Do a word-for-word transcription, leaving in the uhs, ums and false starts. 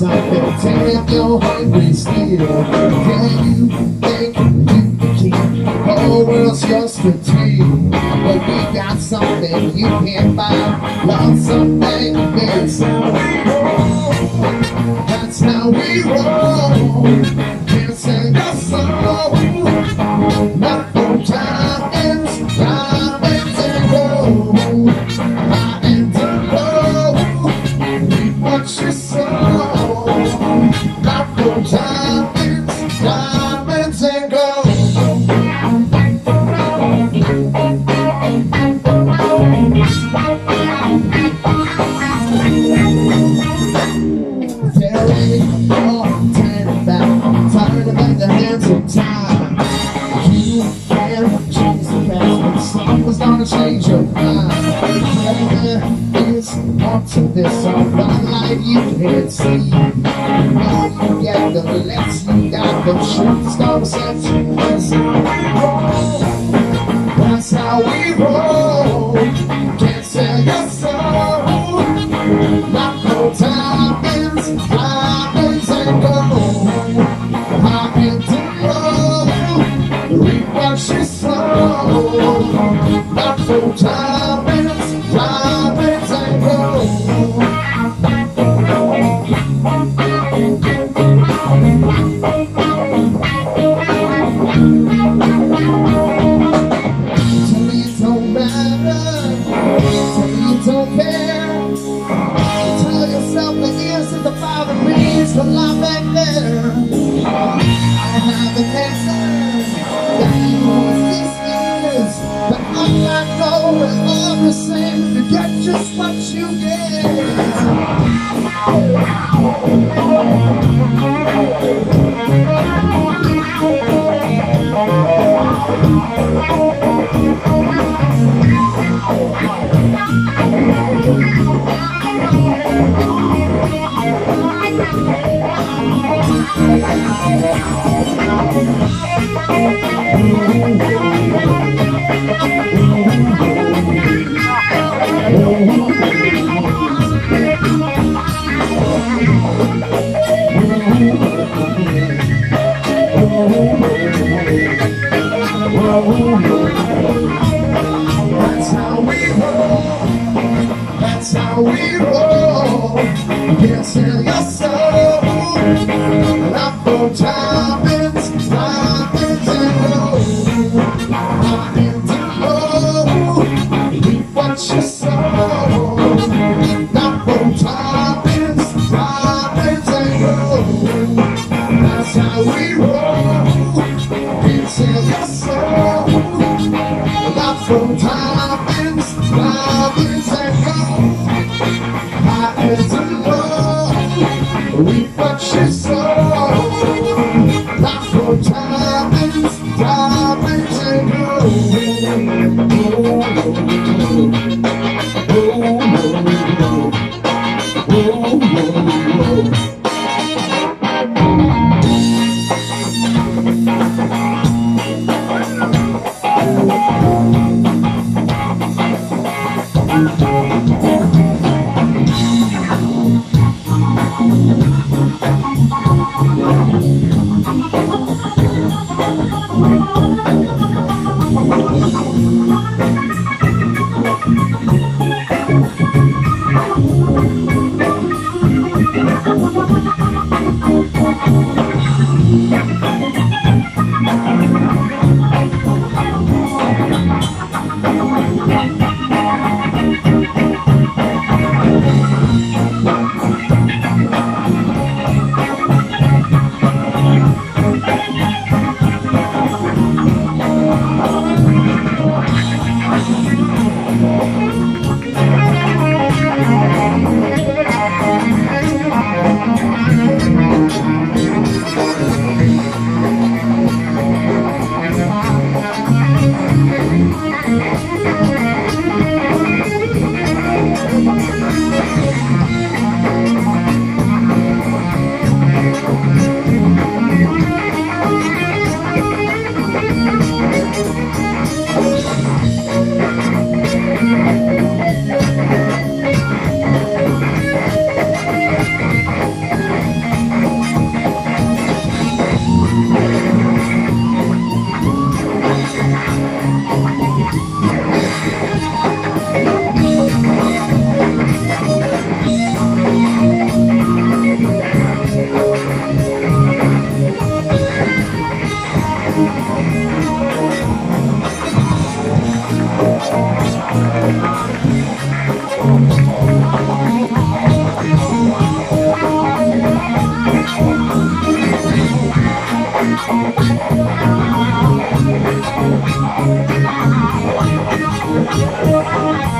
Damn, you're hungry still. Can you think you can keep the whole world's yours for tea? But we got something you can't buy. Love something that's how we roll. That's how we roll. Can't sing a song. Not for diamonds, diamonds and gold. Diamonds and gold. We watch your soul. Not for diamonds, diamonds and gold. There ain't no turning back, turning back the hands of time. You can't change the past, but someone's gonna change your mind. There is more to this, all the light you can't see. All you get the less you got, the truth is gonna set you free. That's how we roll. Can't sell your soul. Not no diamonds, diamonds and gold. Diamonds and gold. We wash your soul. Not no diamonds, diamonds and gold. Don't care. Tell yourself the years is the father means to lie back there. I have an answer that you this is, but I'm not going all the same to get just what you get. That's how we roll. That's how we roll. Can't sell your soul. Not for diamonds, diamonds and gold. Diamonds and gold. We want your soul. Not for diamonds, diamonds and gold. That's how we roll. Can't sell your soul. Not for diamonds, diamonds and gold. Diamonds and gold. We want your soul. Not for diamonds, diamonds and gold. Oh, oh, oh, oh. Thank you.